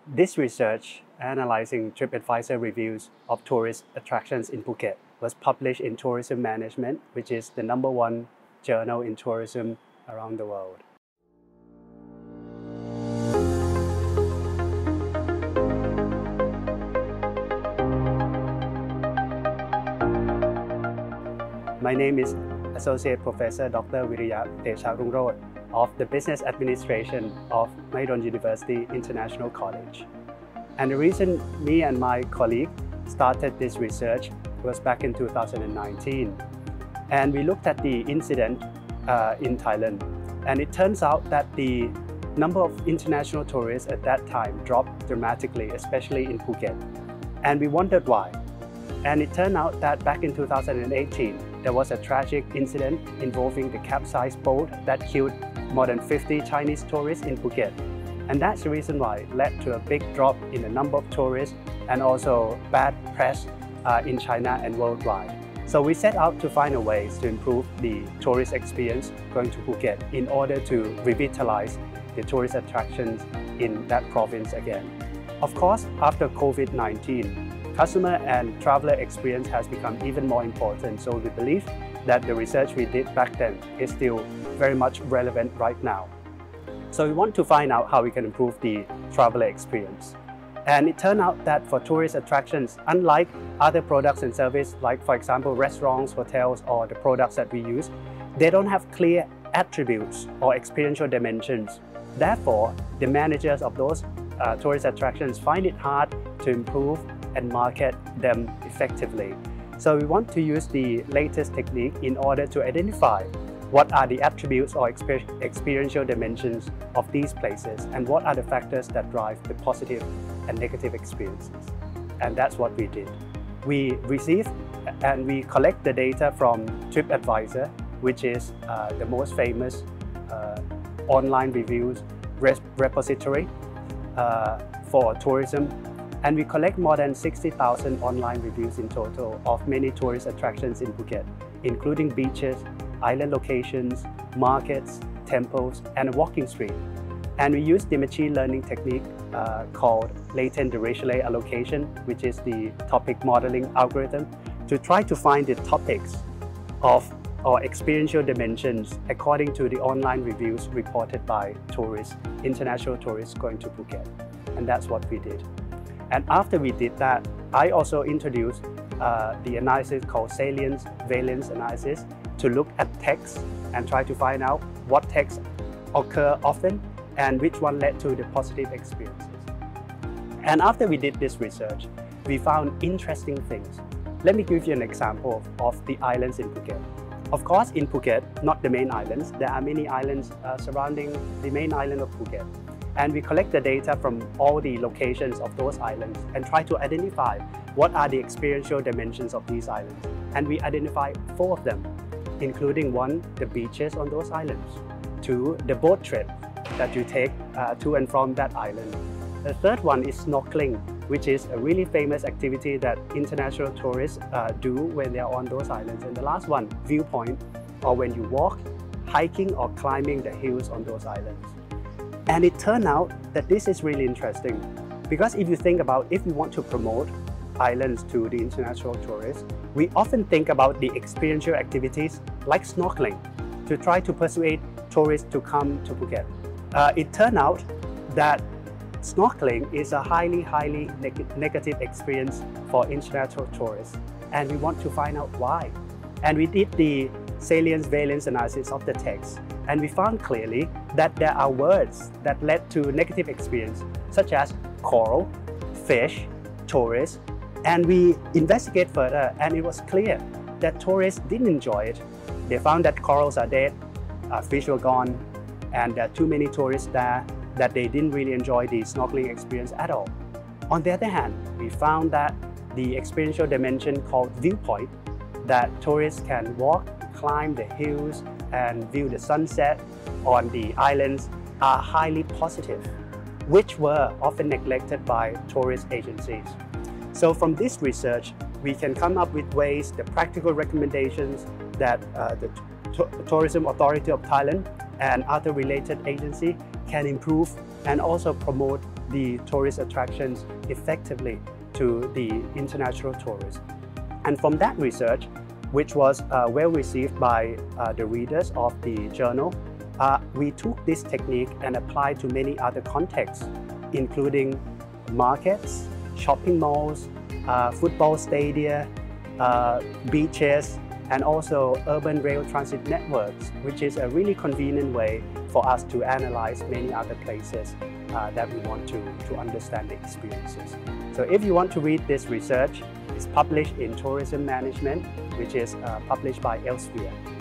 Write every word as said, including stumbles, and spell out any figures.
This research analyzing TripAdvisor reviews of tourist attractions in Phuket was published in Tourism Management, which is the number one journal in tourism around the world. My name is Associate Professor Doctor Viriya Techarungroj of the Business Administration of Mahidol University International College. And the reason me and my colleague started this research was back in two thousand nineteen. And we looked at the incident uh, in Thailand. And it turns out that the number of international tourists at that time dropped dramatically, especially in Phuket. And we wondered why. And it turned out that back in two thousand eighteen, there was a tragic incident involving the capsized boat that killed more than fifty Chinese tourists in Phuket. And that's the reason why it led to a big drop in the number of tourists and also bad press uh, in China and worldwide. So we set out to find a ways to improve the tourist experience going to Phuket in order to revitalize the tourist attractions in that province again. Of course, after COVID nineteen, customer and traveler experience has become even more important. So we believe that the research we did back then is still very much relevant right now. So we want to find out how we can improve the traveler experience. And it turned out that for tourist attractions, unlike other products and services, like for example, restaurants, hotels, or the products that we use, they don't have clear attributes or experiential dimensions. Therefore, the managers of those uh, tourist attractions find it hard to improve and market them effectively. So we want to use the latest technique in order to identify what are the attributes or exper experiential dimensions of these places and what are the factors that drive the positive and negative experiences. And that's what we did. We receive and we collect the data from TripAdvisor, which is uh, the most famous uh, online reviews repository uh, for tourism. And we collect more than sixty thousand online reviews in total of many tourist attractions in Phuket, including beaches, island locations, markets, temples, and a walking street. And we use the machine learning technique uh, called latent Dirichlet allocation, which is the topic modeling algorithm, to try to find the topics of or experiential dimensions according to the online reviews reported by tourists, international tourists going to Phuket. And that's what we did. And after we did that, I also introduced uh, the analysis called salience valence analysis to look at text and try to find out what texts occur often and which one led to the positive experiences. And after we did this research, we found interesting things. Let me give you an example of, of the islands in Phuket. Of course, in Phuket, not the main islands, there are many islands uh, surrounding the main island of Phuket. And we collect the data from all the locations of those islands and try to identify what are the experiential dimensions of these islands. And we identify four of them, including one, the beaches on those islands, two, the boat trip that you take uh, to and from that island. The third one is snorkeling, which is a really famous activity that international tourists uh, do when they are on those islands. And the last one, viewpoint, or when you walk, hiking or climbing the hills on those islands. And it turned out that this is really interesting because if you think about if we want to promote islands to the international tourists, we often think about the experiential activities like snorkeling to try to persuade tourists to come to Phuket. Uh, it turned out that snorkeling is a highly, highly neg negative experience for international tourists, and we want to find out why. And we did the salience valence analysis of the text, and we found clearly that there are words that led to negative experience, such as coral, fish, tourists, and we investigate further, and it was clear that tourists didn't enjoy it. They found that corals are dead, uh, fish were gone, and there are too many tourists there that they didn't really enjoy the snorkeling experience at all. On the other hand, we found that the experiential dimension called viewpoint, that tourists can walk, climb the hills, and view the sunset on the islands, are highly positive, which were often neglected by tourist agencies. So from this research, we can come up with ways, the practical recommendations that uh, the Tourism Authority of Thailand and other related agencies can improve and also promote the tourist attractions effectively to the international tourists. And from that research, which was uh, well received by uh, the readers of the journal, uh, we took this technique and applied to many other contexts, including markets, shopping malls, uh, football stadia, uh, beaches, and also urban rail transit networks, which is a really convenient way for us to analyze many other places uh, that we want to, to understand the experiences. So if you want to read this research, it's published in Tourism Management, which is uh, published by Elsevier.